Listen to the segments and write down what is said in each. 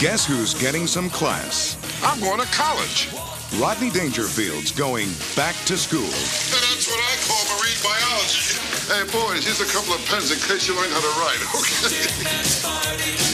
Guess who's getting some class? I'm going to college. Rodney Dangerfield's going back to school. And that's what I call marine biology. Hey, boys, here's a couple of pens in case you learn how to write, okay?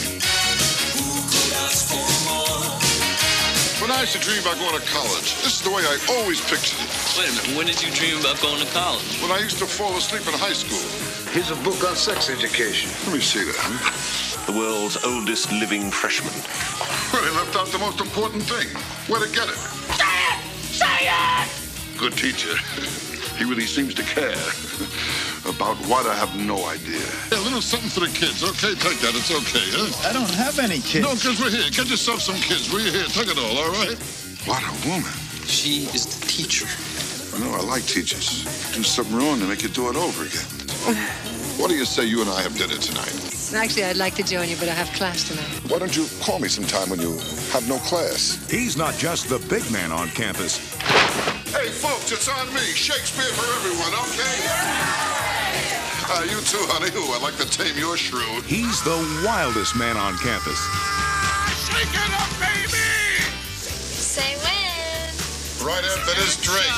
When I used to dream about going to college, this is the way I always pictured it. Wait a minute, when did you dream about going to college? When I used to fall asleep in high school. Here's a book on sex education. Let me see that. The world's oldest living freshman. Well, they left out the most important thing. Where to get it. Say it! Say it! Good teacher. He really seems to care. About what, I have no idea. Hey, a little something for the kids, okay? Take that, it's okay, huh? I don't have any kids. No, kids, we're here. Get yourself some kids. We're here. Take it all right? What a woman. She is the teacher. I know, I like teachers. Do something wrong, they make you do it over again. What do you say you and I have dinner tonight? Actually, I'd like to join you, but I have class tonight. Why don't you call me sometime when you have no class? He's not just the big man on campus. Hey, folks, it's on me. Shakespeare for everyone, okay? You too, honey. Ooh, I'd like to tame your shrew. He's the wildest man on campus. Shake it up, baby! Say when. Right after this drink.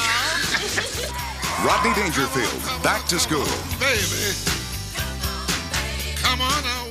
Rodney Dangerfield, back to school. Baby. Come on now.